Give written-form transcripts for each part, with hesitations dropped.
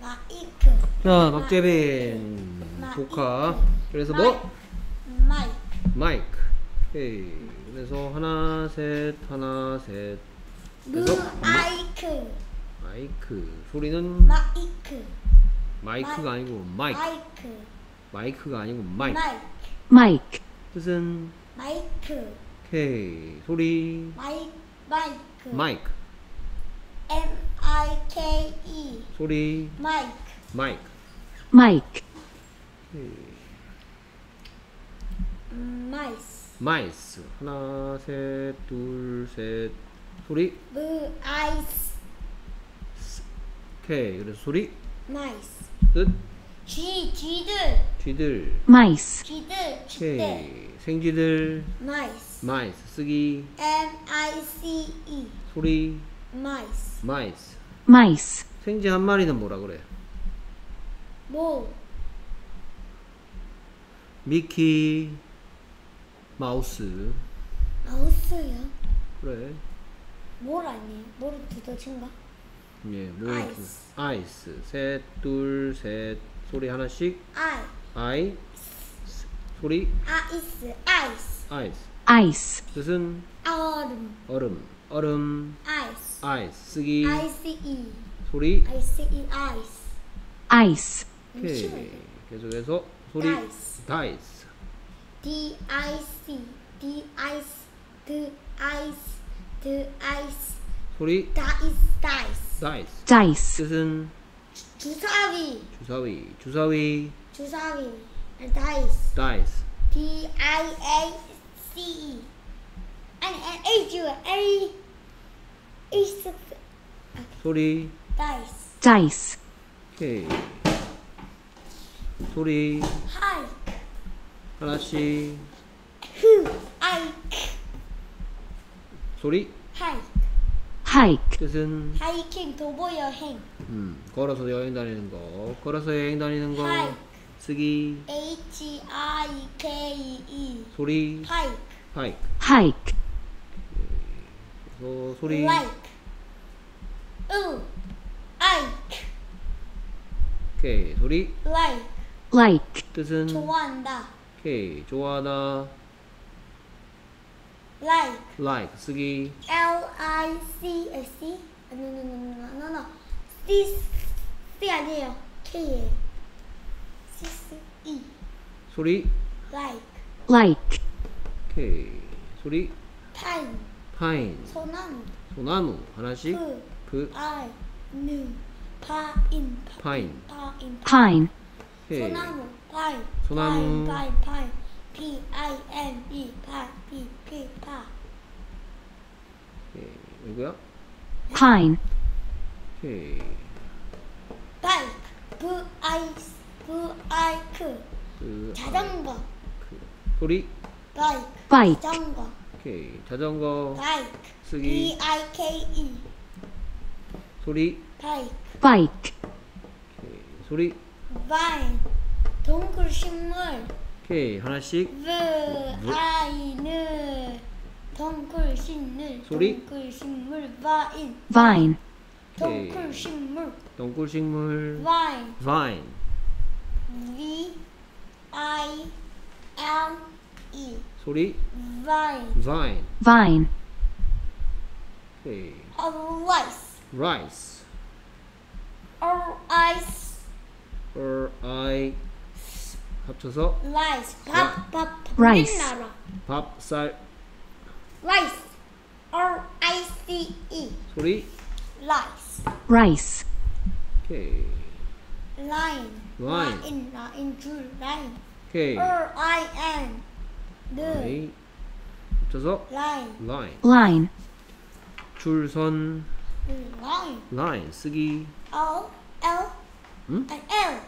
마이크. 자, 박재빈 복화. 그래서 뭐? 마이크. 마이크. 오케이. 그래서 하나 셋 하나 셋. 그래서 마이크. 마이크. 소리는 마이크. 마이크가 아니고 마이크. 마이크. 마이크가 아니고 마이크. 마이크. 뜻은 마이크. 오케이. 소리 마이크. 마이크. M-I-K-E. 소리 마이크. 마이크. 마이크. 오케이. 마이스. 마이스. 하나 셋 둘 셋. 소리 아이스. 오케이. 그래서 소리 마이스. 뜻 쥐들. 쥐들. 마이스. 쥐들. 오케이. 생쥐들. 마이스. 마이스. 쓰기 M-I-C-E. 소리 마이스. 마이스. 마이스. 생쥐 한 마리는 뭐라 그래? 뭐? 미키 마우스. 마우스요? 그래. 뭘 아니에요? 뭐를 두더진가? 예, 뭐 아이스. 아이스. 셋, 둘, 셋. 소리 하나씩. 아이. 소리 아이스. 아이스. 아이스. 아이스. 뜻은 얼음. 얼음. 얼음. 아이스. 아이스. 쓰기 I-C-E. 소리 I-C-E. 아이스. 아이스. 오케이. 계속해서 소리 다이스. 다이스. D-I-C. D-I-C. D-I-C. D-I-C. 소리 다이스. 다이스. 다이스. 다이스. 뜻은 주사위. 주사위. 주사위. 주사위. 다이스. 다이스. D-I-A-C-E. 아니, A죠. A. A스. 소리 다이스. 다이스. 오케이. 소리 하이크. 하나씩. 아이크. 소리 하이크. 하이크. 뜻은 하이킹 도보 여행. 걸어서 여행 다니는 거. 걸어서 여행 다니는 거. 하이크. 쓰기 H-I-K-E. 소리 하이크. 하이크. 하이크. 소리 라이크. 아이크. 오케이. 소리 라이크. 라이크. 뜻은 좋아한다. 오케이. 좋아하다. 라이크. like 쓰기 L-I-C-C? No. C 아니에요. K예요. C-E. 소리 라이크. 라이크. 오케이. 소리 타임. 파인. 소나무. 소나무 하나씩. 그 아이누. 파인. 파인. 파인. 오케이. 소나무. 파인. 소나무. 파인. P-I-N-E. 파. 오케이. 이거야? 파인. 오케이. 바이크. 브아이크. 그 자전거. 그 소리 바이크. 바이크. 자전거. 오케이. 자전거 바이크. 쓰기 B-I-K-E. 소리 바이크. 바이크. 오케이. 소리 바인. 동굴 식물. 오케이. 하나씩. 아이는 동굴 식물. 소리? 동굴 식물. 바인. 바인. 오케이. 동굴 식물. 동굴 식물 바인. vine. V-I-N-E. 소리 바인. vine. 바인. 오케이. Rice. rice. R-I-C. I 합쳐서 Rice. 밥. Rice. 나라. 밥, 쌀. Rice. R-I-C-E. 소리 Rice. 라이스. 오케이. Line. Line. Line. 줄. Line. 오케이. R-I-N. I 합쳐서 Line. line. 라인. 줄선 Line. line 쓰기 L. 응? L.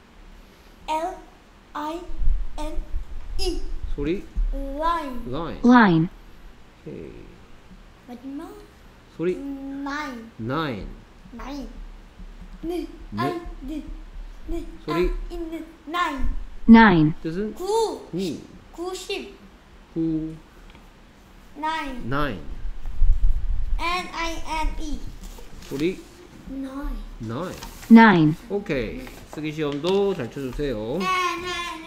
L-I-N-E. 소리 Line. line. 라인. 오케이. 마지막. 소리 Nine. nine. Nine. 네. 소리. 소리? 있는 nine. 나인. 뜻은 9. 9. 90. 9 Nine. 9. N-I-N-E. 소리 Nine. 9. 9. 오케이. 쓰기 시험도 잘 쳐주세요. 네, 네,